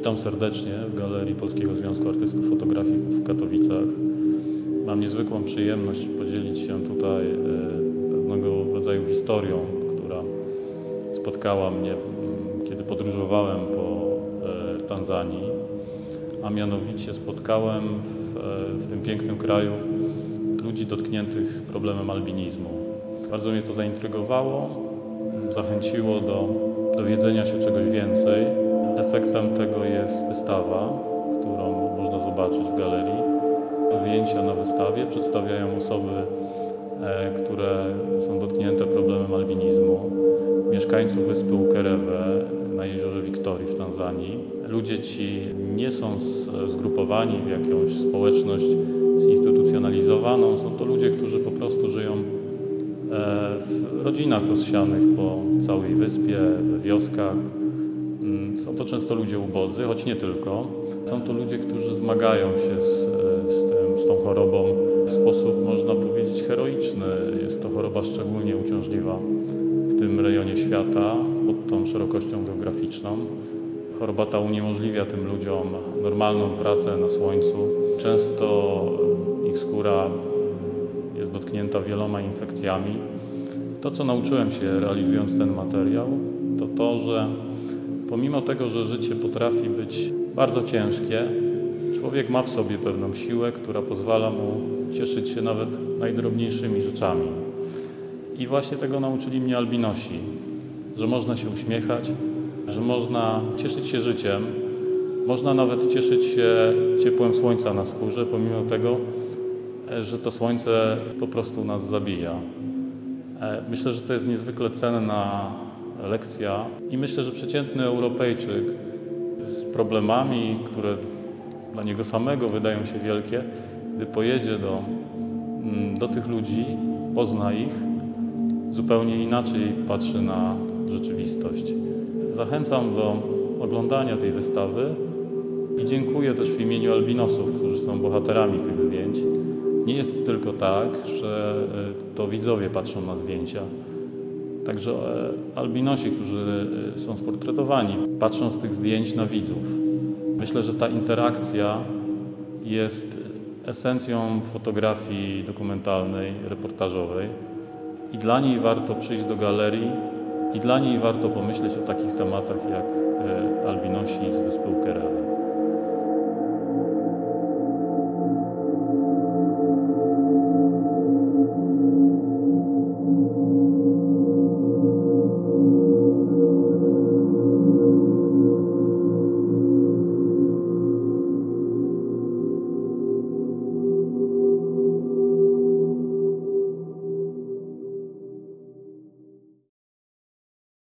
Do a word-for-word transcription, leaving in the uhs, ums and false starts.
Witam serdecznie w Galerii Polskiego Związku Artystów Fotografików w Katowicach. Mam niezwykłą przyjemność podzielić się tutaj pewnego rodzaju historią, która spotkała mnie, kiedy podróżowałem po Tanzanii, a mianowicie spotkałem w, w tym pięknym kraju ludzi dotkniętych problemem albinizmu. Bardzo mnie to zaintrygowało, zachęciło do dowiedzenia się czegoś więcej. Efektem tego jest wystawa, którą można zobaczyć w galerii. Zdjęcia na wystawie przedstawiają osoby, które są dotknięte problemem albinizmu, mieszkańców wyspy Ukerewe na jeziorze Wiktorii w Tanzanii. Ludzie ci nie są zgrupowani w jakąś społeczność zinstytucjonalizowaną. Są to ludzie, którzy po prostu żyją w rodzinach rozsianych po całej wyspie, w wioskach. Są to często ludzie ubodzy, choć nie tylko. Są to ludzie, którzy zmagają się z, z, tym, z tą chorobą w sposób, można powiedzieć, heroiczny. Jest to choroba szczególnie uciążliwa w tym rejonie świata, pod tą szerokością geograficzną. Choroba ta uniemożliwia tym ludziom normalną pracę na słońcu. Często ich skóra jest dotknięta wieloma infekcjami. To, co nauczyłem się realizując ten materiał, to to, że pomimo tego, że życie potrafi być bardzo ciężkie, człowiek ma w sobie pewną siłę, która pozwala mu cieszyć się nawet najdrobniejszymi rzeczami. I właśnie tego nauczyli mnie albinosi, że można się uśmiechać, że można cieszyć się życiem, można nawet cieszyć się ciepłem słońca na skórze, pomimo tego, że to słońce po prostu nas zabija. Myślę, że to jest niezwykle cenna lekcja i myślę, że przeciętny Europejczyk z problemami, które dla niego samego wydają się wielkie, gdy pojedzie do, do tych ludzi, pozna ich, zupełnie inaczej patrzy na rzeczywistość. Zachęcam do oglądania tej wystawy i dziękuję też w imieniu albinosów, którzy są bohaterami tych zdjęć. Nie jest tylko tak, że to widzowie patrzą na zdjęcia. Także albinosi, którzy są sportretowani, patrzą z tych zdjęć na widzów. Myślę, że ta interakcja jest esencją fotografii dokumentalnej, reportażowej i dla niej warto przyjść do galerii i dla niej warto pomyśleć o takich tematach jak albinosi z wyspy Ukerewe.